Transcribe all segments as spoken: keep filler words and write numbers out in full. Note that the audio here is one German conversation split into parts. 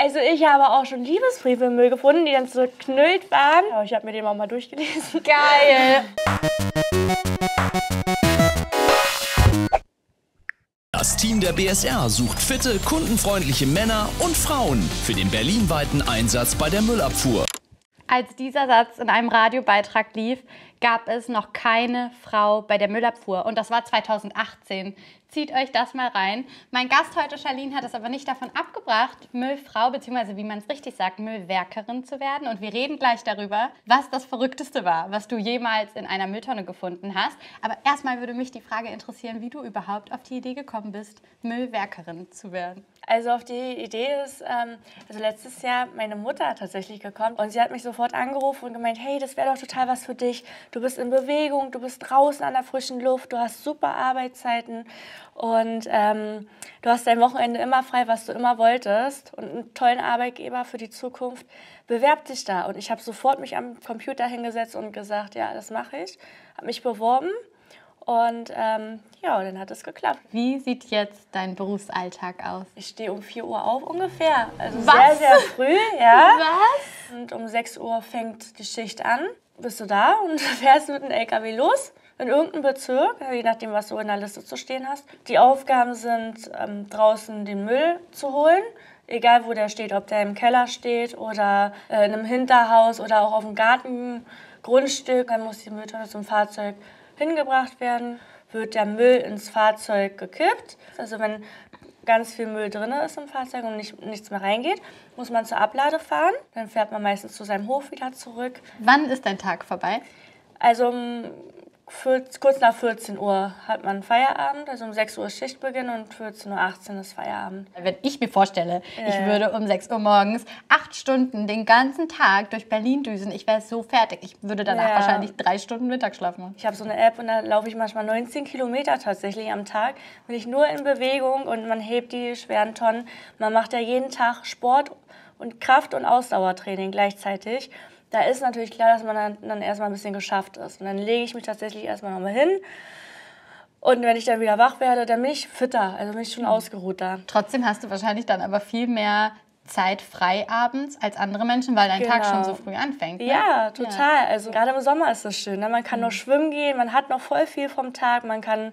Also ich habe auch schon Liebesbriefe im Müll gefunden, die dann so geknüllt waren. Aber ich habe mir den auch mal durchgelesen. Geil! Das Team der B S R sucht fitte, kundenfreundliche Männer und Frauen für den berlinweiten Einsatz bei der Müllabfuhr. Als dieser Satz in einem Radiobeitrag lief, gab es noch keine Frau bei der Müllabfuhr. Und das war zweitausendachtzehn. Zieht euch das mal rein. Mein Gast heute, Charlene, hat es aber nicht davon abgebracht, Müllfrau, beziehungsweise wie man es richtig sagt, Müllwerkerin zu werden. Und wir reden gleich darüber, was das Verrückteste war, was du jemals in einer Mülltonne gefunden hast. Aber erstmal würde mich die Frage interessieren, wie du überhaupt auf die Idee gekommen bist, Müllwerkerin zu werden. Also auf die Idee ist, ähm, also letztes Jahr meine Mutter tatsächlich gekommen und sie hat mich sofort angerufen und gemeint, hey, das wäre doch total was für dich. Du bist in Bewegung, du bist draußen an der frischen Luft, du hast super Arbeitszeiten und ähm, du hast dein Wochenende immer frei, was du immer wolltest und einen tollen Arbeitgeber für die Zukunft. Bewerb dich da. Und ich habe sofort mich am Computer hingesetzt und gesagt, ja, das mache ich. Habe mich beworben. Und ähm, ja, dann hat es geklappt. Wie sieht jetzt dein Berufsalltag aus? Ich stehe um vier Uhr auf ungefähr. Also Was? sehr, sehr früh, ja. Was? Und um sechs Uhr fängt die Schicht an. Bist du da und fährst mit einem L K W los in irgendeinem Bezirk, je nachdem, was du in der Liste zu stehen hast. Die Aufgaben sind, ähm, draußen den Müll zu holen. Egal, wo der steht, ob der im Keller steht oder äh, in einem Hinterhaus oder auch auf dem Gartengrundstück. Dann muss die Mülltonne zum Fahrzeug hingebracht werden, wird der Müll ins Fahrzeug gekippt. Also wenn ganz viel Müll drin ist im Fahrzeug und nicht, nichts mehr reingeht, muss man zur Ablade fahren. Dann fährt man meistens zu seinem Hof wieder zurück. Wann ist dein Tag vorbei? Also um kurz nach vierzehn Uhr hat man Feierabend, also um sechs Uhr ist Schichtbeginn und vierzehn Uhr achtzehn ist Feierabend. Wenn ich mir vorstelle, Ja. ich würde um sechs Uhr morgens acht Stunden den ganzen Tag durch Berlin düsen, ich wäre so fertig. Ich würde danach Ja. wahrscheinlich drei Stunden Mittagsschlaf machen. Ich habe so eine App und da laufe ich manchmal neunzehn Kilometer tatsächlich am Tag. Bin ich nur in Bewegung und man hebt die schweren Tonnen. Man macht ja jeden Tag Sport und Kraft- und Ausdauertraining gleichzeitig. Da ist natürlich klar, dass man dann, dann erstmal ein bisschen geschafft ist. Und dann lege ich mich tatsächlich erstmal nochmal hin. Und wenn ich dann wieder wach werde, dann bin ich fitter, also bin ich schon ausgeruhter. Trotzdem hast du wahrscheinlich dann aber viel mehr Zeit frei abends als andere Menschen, weil dein Tag Genau. schon so früh anfängt. Ne? Ja, total. Also gerade im Sommer ist das schön. Ne? Man kann noch schwimmen gehen, man hat noch voll viel vom Tag. Man kann,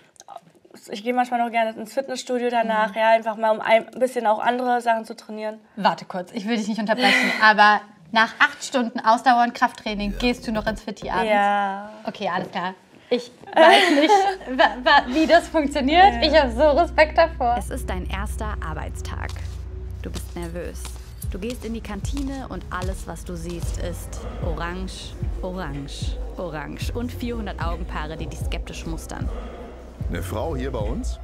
ich gehe manchmal noch gerne ins Fitnessstudio danach, ja, einfach mal um ein bisschen auch andere Sachen zu trainieren. Warte kurz, ich will dich nicht unterbrechen, aber nach acht Stunden Ausdauer- und Krafttraining gehst du noch ins Fitti abends? Ja. Okay, alles klar. Ich weiß nicht, wa- wa- wie das funktioniert. Ich habe so Respekt davor. Es ist dein erster Arbeitstag. Du bist nervös. Du gehst in die Kantine und alles, was du siehst, ist orange, orange, orange und vierhundert Augenpaare, die dich skeptisch mustern. Eine Frau hier bei uns?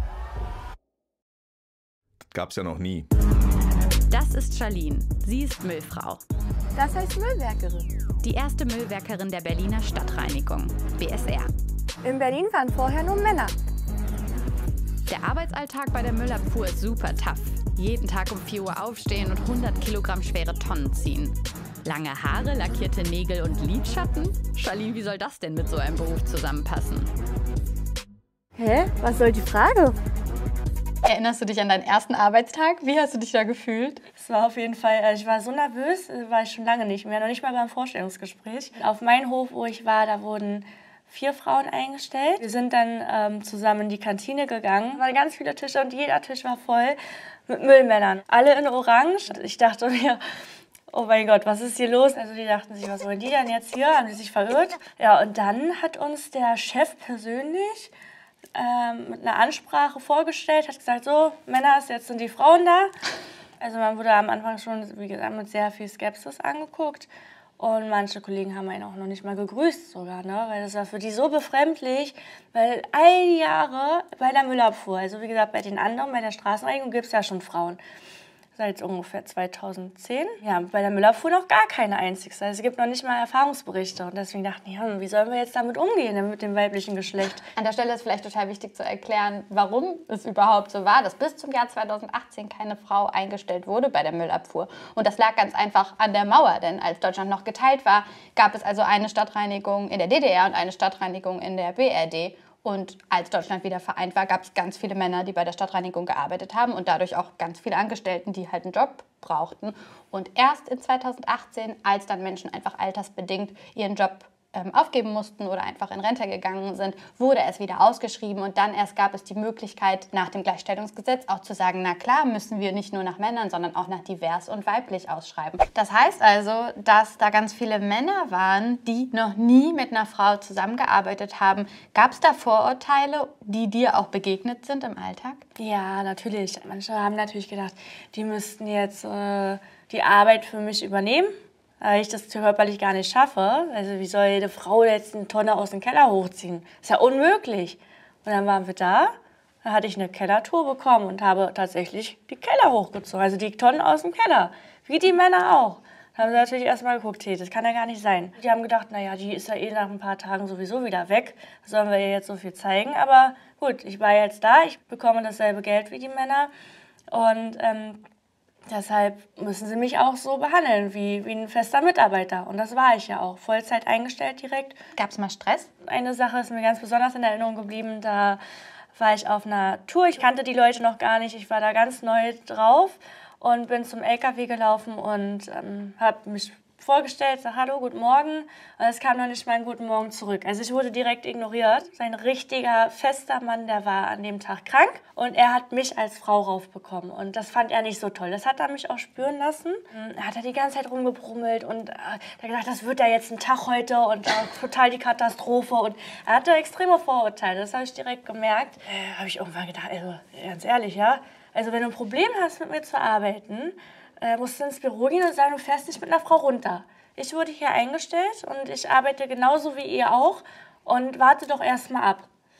Das gab's ja noch nie. Das ist Charlene. Sie ist Müllfrau. Das heißt Müllwerkerin. Die erste Müllwerkerin der Berliner Stadtreinigung, B S R. In Berlin waren vorher nur Männer. Der Arbeitsalltag bei der Müllabfuhr ist super tough. Jeden Tag um vier Uhr aufstehen und hundert Kilogramm schwere Tonnen ziehen. Lange Haare, lackierte Nägel und Lidschatten? Charlene, wie soll das denn mit so einem Beruf zusammenpassen? Hä? Was soll die Frage? Erinnerst du dich an deinen ersten Arbeitstag? Wie hast du dich da gefühlt? Es war auf jeden Fall, also ich war so nervös, äh, war ich schon lange nicht mehr, noch nicht mal beim Vorstellungsgespräch. Auf meinem Hof, wo ich war, da wurden vier Frauen eingestellt. Wir sind dann ähm, zusammen in die Kantine gegangen. Es waren ganz viele Tische und jeder Tisch war voll mit Müllmännern. Alle in Orange. Ich dachte mir, oh mein Gott, was ist hier los? Also die dachten sich, was wollen die denn jetzt hier? Haben die sich verirrt? Ja, und dann hat uns der Chef persönlich ähm, mit einer Ansprache vorgestellt, hat gesagt, so, Männer, jetzt sind die Frauen da. Also man wurde am Anfang schon, wie gesagt, mit sehr viel Skepsis angeguckt. Und manche Kollegen haben einen auch noch nicht mal gegrüßt sogar, ne? Weil das war für die so befremdlich, weil all die Jahre bei der Müllabfuhr, also wie gesagt, bei den anderen, bei der Straßenreinigung gibt es ja schon Frauen. Seit ungefähr zweitausendzehn. Ja, bei der Müllabfuhr noch gar keine einzige. Also es gibt noch nicht mal Erfahrungsberichte. Und deswegen dachten wir, ja, wie sollen wir jetzt damit umgehen, mit dem weiblichen Geschlecht? An der Stelle ist vielleicht total wichtig zu erklären, warum es überhaupt so war, dass bis zum Jahr zweitausendachtzehn keine Frau eingestellt wurde bei der Müllabfuhr. Und das lag ganz einfach an der Mauer, denn als Deutschland noch geteilt war, gab es also eine Stadtreinigung in der D D R und eine Stadtreinigung in der B R D. Und als Deutschland wieder vereint war, gab es ganz viele Männer, die bei der Stadtreinigung gearbeitet haben und dadurch auch ganz viele Angestellten, die halt einen Job brauchten. Und erst in zweitausendachtzehn, als dann Menschen einfach altersbedingt ihren Job ähm, aufgeben mussten oder einfach in Rente gegangen sind, wurde es wieder ausgeschrieben. Und dann erst gab es die Möglichkeit, nach dem Gleichstellungsgesetz auch zu sagen, na klar, müssen wir nicht nur nach Männern, sondern auch nach divers und weiblich ausschreiben. Das heißt also, dass da ganz viele Männer waren, die noch nie mit einer Frau zusammengearbeitet haben. Gab es da Vorurteile, die dir auch begegnet sind im Alltag? Ja, natürlich. Manche haben natürlich gedacht, die müssten jetzt äh, die Arbeit für mich übernehmen, weil ich das körperlich gar nicht schaffe. Also wie soll jede Frau jetzt eine Tonne aus dem Keller hochziehen? Ist ja unmöglich. Und dann waren wir da, da hatte ich eine Kellertour bekommen und habe tatsächlich die Keller hochgezogen, also die Tonnen aus dem Keller, wie die Männer auch. Da haben sie natürlich erstmal geguckt, hey, das kann ja gar nicht sein. Die haben gedacht, naja, die ist ja eh nach ein paar Tagen sowieso wieder weg, was sollen wir ihr jetzt so viel zeigen? Aber gut, ich war jetzt da, ich bekomme dasselbe Geld wie die Männer und ähm, deshalb müssen sie mich auch so behandeln, wie, wie ein fester Mitarbeiter. Und das war ich ja auch, Vollzeit eingestellt direkt. Gab es mal Stress? Eine Sache ist mir ganz besonders in Erinnerung geblieben, da war ich auf einer Tour. Ich kannte die Leute noch gar nicht, ich war da ganz neu drauf und bin zum L K W gelaufen und ähm, habe mich vorgestellt, sag hallo, guten Morgen. Und es kam noch nicht mal ein guten Morgen zurück. Also ich wurde direkt ignoriert. Sein richtiger, fester Mann, der war an dem Tag krank und er hat mich als Frau raufbekommen. Und das fand er nicht so toll. Das hat er mich auch spüren lassen. Er hat da die ganze Zeit rumgebrummelt und äh, er hat gesagt, das wird ja jetzt ein Tag heute und äh, total die Katastrophe. Und er hatte extreme Vorurteile, das habe ich direkt gemerkt. Äh, habe ich irgendwann gedacht, also ganz ehrlich, ja, also wenn du ein Problem hast, mit mir zu arbeiten, Äh, musst du ins Büro gehen und sagen, du fährst nicht mit einer Frau runter. Ich wurde hier eingestellt und ich arbeite genauso wie ihr auch und warte doch erst mal ab.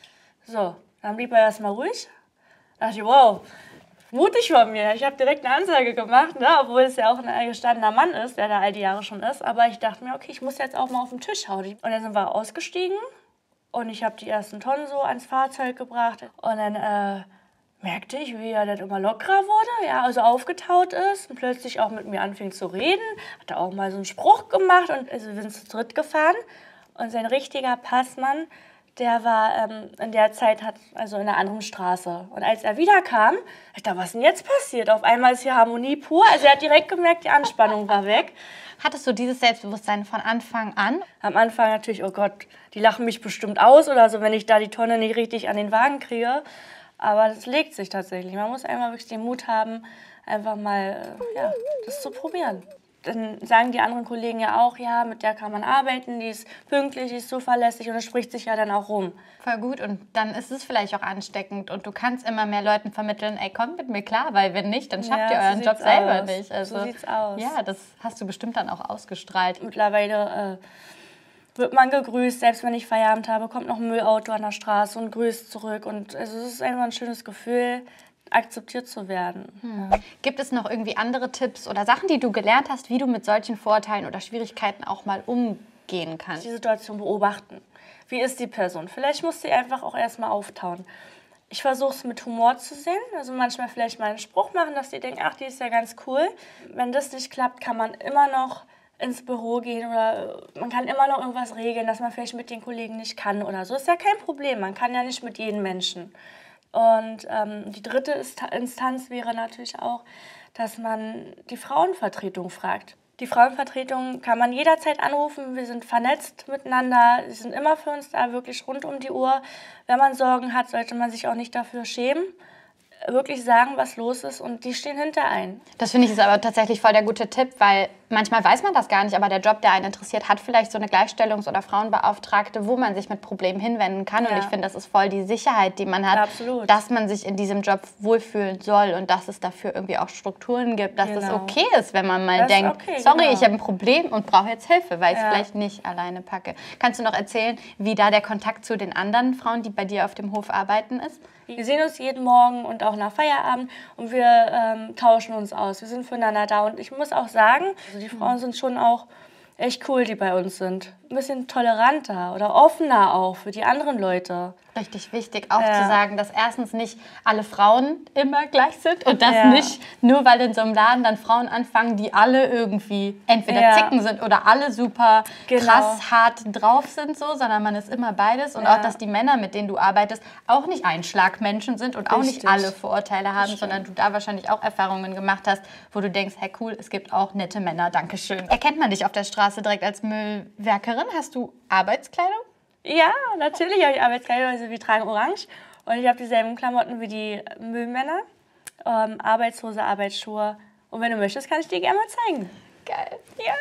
So, dann blieb er erst mal ruhig. Da dachte ich, wow, mutig von mir. Ich habe direkt eine Anzeige gemacht, ne? Obwohl es ja auch ein gestandener Mann ist, der da all die Jahre schon ist. Aber ich dachte mir, okay, ich muss jetzt auch mal auf den Tisch hauen. Und dann sind wir ausgestiegen und ich habe die ersten Tonnen so ans Fahrzeug gebracht. Und dann äh, merkte ich, wie er dann immer lockerer wurde, ja, also aufgetaut ist und plötzlich auch mit mir anfing zu reden. Hat er auch mal so einen Spruch gemacht und also wir sind zu dritt gefahren. Und sein richtiger Passmann, der war ähm, in der Zeit hat, also in einer anderen Straße. Und als er wiederkam, ich dachte, was ist denn jetzt passiert? Auf einmal ist hier Harmonie pur. Also er hat direkt gemerkt, die Anspannung war weg. Hattest du dieses Selbstbewusstsein von Anfang an? Am Anfang natürlich, oh Gott, die lachen mich bestimmt aus oder so, wenn ich da die Tonne nicht richtig an den Wagen kriege. Aber das legt sich tatsächlich. Man muss einmal wirklich den Mut haben, einfach mal ja, das zu probieren. Dann sagen die anderen Kollegen ja auch, ja, mit der kann man arbeiten, die ist pünktlich, die ist zuverlässig und das spricht sich ja dann auch rum. Voll gut und dann ist es vielleicht auch ansteckend und du kannst immer mehr Leuten vermitteln, ey, kommt mit mir klar, weil wenn nicht, dann schafft Ja, ihr euren so Job sieht's selber aus. nicht. Also, So sieht's aus. Ja, das hast du bestimmt dann auch ausgestrahlt. Mittlerweile äh, wird man gegrüßt, selbst wenn ich Feierabend habe, kommt noch ein Müllauto an der Straße und grüßt zurück. Und also, es ist einfach ein schönes Gefühl, akzeptiert zu werden. Hm. Gibt es noch irgendwie andere Tipps oder Sachen, die du gelernt hast, wie du mit solchen Vorurteilen oder Schwierigkeiten auch mal umgehen kannst? Die Situation beobachten. Wie ist die Person? Vielleicht muss sie einfach auch erstmal auftauen. Ich versuche es mit Humor zu sehen. Also manchmal vielleicht mal einen Spruch machen, dass die denken, ach, die ist ja ganz cool. Wenn das nicht klappt, kann man immer noch ins Büro gehen oder man kann immer noch irgendwas regeln, dass man vielleicht mit den Kollegen nicht kann oder so. Ist ja kein Problem. Man kann ja nicht mit jedem Menschen. Und ähm, die dritte Instanz wäre natürlich auch, dass man die Frauenvertretung fragt. Die Frauenvertretung kann man jederzeit anrufen. Wir sind vernetzt miteinander. Sie sind immer für uns da, wirklich rund um die Uhr. Wenn man Sorgen hat, sollte man sich auch nicht dafür schämen. Wirklich sagen, was los ist und die stehen hinter ein. Das finde ich ist aber tatsächlich voll der gute Tipp, weil manchmal weiß man das gar nicht, aber der Job, der einen interessiert, hat vielleicht so eine Gleichstellungs- oder Frauenbeauftragte, wo man sich mit Problemen hinwenden kann. Ja. Und ich finde, das ist voll die Sicherheit, die man hat, Absolut. Dass man sich in diesem Job wohlfühlen soll und dass es dafür irgendwie auch Strukturen gibt, dass Genau. es okay ist, wenn man mal Das ist denkt, okay, sorry, genau. ich habe ein Problem und brauche jetzt Hilfe, weil ich es Ja. vielleicht nicht alleine packe. Kannst du noch erzählen, wie da der Kontakt zu den anderen Frauen, die bei dir auf dem Hof arbeiten, ist? Wir sehen uns jeden Morgen und auch nach Feierabend und wir ähm, tauschen uns aus. Wir sind füreinander da und ich muss auch sagen, also die Frauen sind schon auch echt cool, die bei uns sind. Ein bisschen toleranter oder offener auch für die anderen Leute. Richtig wichtig, auch Ja. zu sagen, dass erstens nicht alle Frauen immer gleich sind und dass Ja. nicht nur, weil in so einem Laden dann Frauen anfangen, die alle irgendwie entweder Ja. Zicken sind oder alle super Genau. krass hart drauf sind, so, sondern man ist immer beides. Und Ja. auch, dass die Männer, mit denen du arbeitest, auch nicht Einschlagmenschen sind und auch nicht Richtig. alle Vorurteile haben, sondern du da wahrscheinlich auch Erfahrungen gemacht hast, wo du denkst, hey cool, es gibt auch nette Männer, Dankeschön. Erkennt man dich auf der Straße direkt als Müllwerkerin? Hast du Arbeitskleidung? Ja, natürlich habe ich Arbeitskleidung, also wir tragen orange und ich habe dieselben Klamotten wie die Müllmänner. Ähm, Arbeitshose, Arbeitsschuhe. Und wenn du möchtest, kann ich dir gerne mal zeigen. Geil. Ja,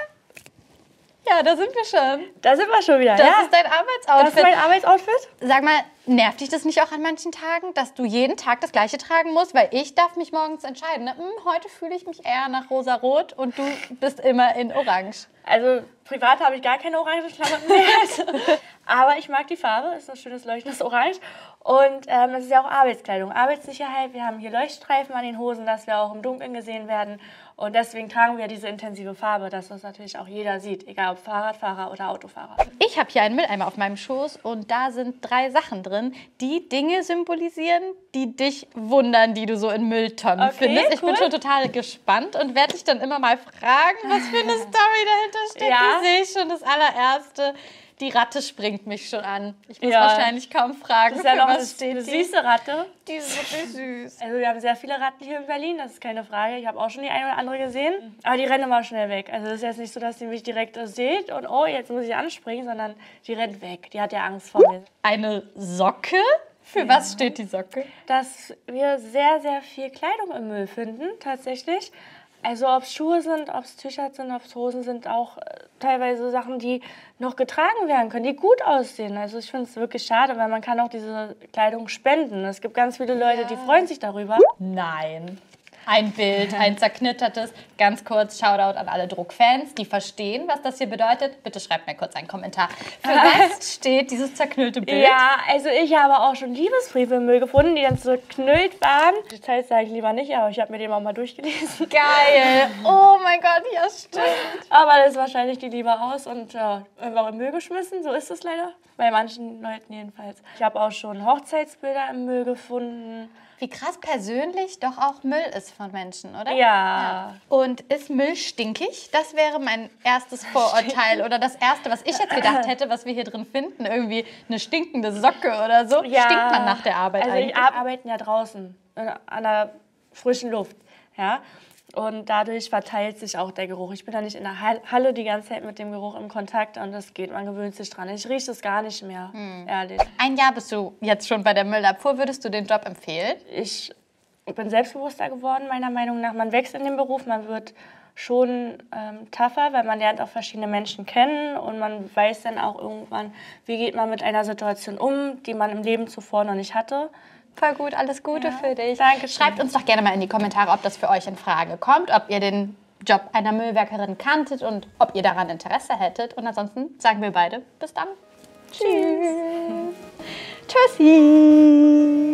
Ja, da sind wir schon. da sind wir schon wieder. Das ja, ist dein das Arbeitsoutfit. ist mein Arbeitsoutfit. Sag mal, nervt dich das nicht auch an manchen Tagen, dass du jeden Tag das Gleiche tragen musst? Weil ich darf mich morgens entscheiden. Ne? Hm, heute fühle ich mich eher nach rosa-rot und du bist immer in orange. Also privat habe ich gar keine orange Klamotten mehr. Aber ich mag die Farbe, ist ein schönes leuchtendes Orange. Und ähm, es ist ja auch Arbeitskleidung, Arbeitssicherheit. Wir haben hier Leuchtstreifen an den Hosen, dass wir auch im Dunkeln gesehen werden. Und deswegen tragen wir diese intensive Farbe, dass das natürlich auch jeder sieht, egal ob Fahrradfahrer oder Autofahrer. Ich habe hier einen Mülleimer auf meinem Schoß und da sind drei Sachen drin, die Dinge symbolisieren, die dich wundern, die du so in Mülltonnen Okay, findest. Ich cool. bin schon total gespannt und werde dich dann immer mal fragen, was für eine Story dahinter steckt. Ja. Die sehe ich schon das allererste. Die Ratte springt mich schon an. Ich muss Ja. wahrscheinlich kaum fragen, Das ist ja für noch was eine, steht eine die. süße Ratte. Die ist wirklich süß. Also wir haben sehr viele Ratten hier in Berlin, das ist keine Frage. Ich habe auch schon die eine oder andere gesehen. Aber die rennen immer schnell weg. Also es ist jetzt nicht so, dass die mich direkt äh, sieht und oh, jetzt muss ich anspringen, sondern die rennt weg. Die hat ja Angst vor mir. Eine Socke? Für was steht die Socke? Dass wir sehr, sehr viel Kleidung im Müll finden, tatsächlich. Also ob es Schuhe sind, ob es T-Shirts sind, ob es Hosen sind, auch äh, teilweise Sachen, die noch getragen werden können, die gut aussehen. Also ich finde es wirklich schade, weil man kann auch diese Kleidung spenden. Es gibt ganz viele Leute, die freuen sich darüber. Nein. Ein Bild, ein zerknittertes. Ganz kurz, Shoutout an alle Druckfans, die verstehen, was das hier bedeutet. Bitte schreibt mir kurz einen Kommentar. Für was steht dieses zerknüllte Bild? Ja, also ich habe auch schon Liebesbriefe im Müll gefunden, die dann so geknüllt waren. Details sage ich lieber nicht, aber ich habe mir den auch mal durchgelesen. Geil. Oh mein Gott, ja stimmt. Aber das ist wahrscheinlich die lieber aus und ja, einfach im Müll geschmissen. So ist es leider. Bei manchen Leuten jedenfalls. Ich habe auch schon Hochzeitsbilder im Müll gefunden. Wie krass persönlich doch auch Müll ist von Menschen, oder? Ja. Und ist Müll stinkig? Das wäre mein erstes Vorurteil oder das erste, was ich jetzt gedacht hätte, was wir hier drin finden. Irgendwie eine stinkende Socke oder so. Ja. Stinkt man nach der Arbeit also eigentlich? Also wir arbeiten ja draußen, äh, an der frischen Luft. Ja? Und dadurch verteilt sich auch der Geruch. Ich bin da nicht in der Halle die ganze Zeit mit dem Geruch im Kontakt und das geht, man gewöhnt sich dran. Ich rieche es gar nicht mehr, ehrlich. Ein Jahr bist du jetzt schon bei der Müllabfuhr. Würdest du den Job empfehlen? Ich bin selbstbewusster geworden, meiner Meinung nach. Man wächst in dem Beruf, man wird schon ähm, tougher, weil man lernt auch verschiedene Menschen kennen und man weiß dann auch irgendwann, wie geht man mit einer Situation um, die man im Leben zuvor noch nicht hatte. Voll gut, alles Gute Ja, für dich. danke schön. Schreibt uns doch gerne mal in die Kommentare, ob das für euch in Frage kommt, ob ihr den Job einer Müllwerkerin kanntet und ob ihr daran Interesse hättet. Und ansonsten sagen wir beide bis dann. Tschüss. Tschüssi.